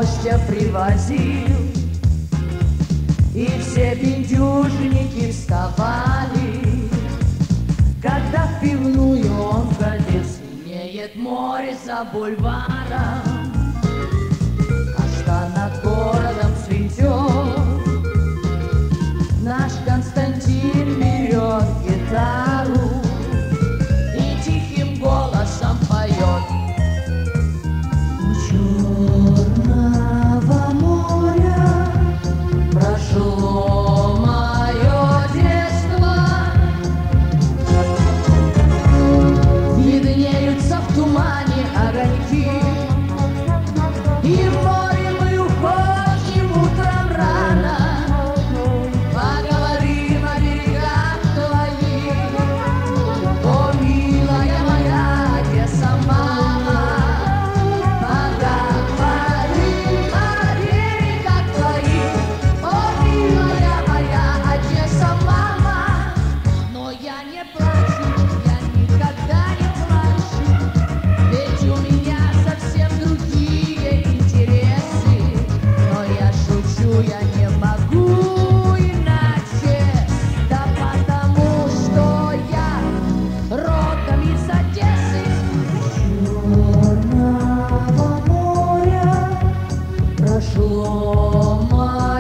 гостя привозил, и все пиндюжники вставали, когда в пивную он ходил. Синеет море за бульваром, каштан над городом цветет. Наш Константин берет гитару и тихим голосом поет. У Черного моря прошло мое детство, виднеются в тумане огоньки, и в море мы уходим утром рано. Поговорим о берегах твоих, о, милая моя Одесса, мама. Поговорим о берегах твоих, о, милая моя Одесса, мама. Но я не плачу, я никогда не плачу, ведь у меня совсем другие интересы. Но я шучу, я не могу иначе, да потому что я родом из Одессы. Черного моря прошло мое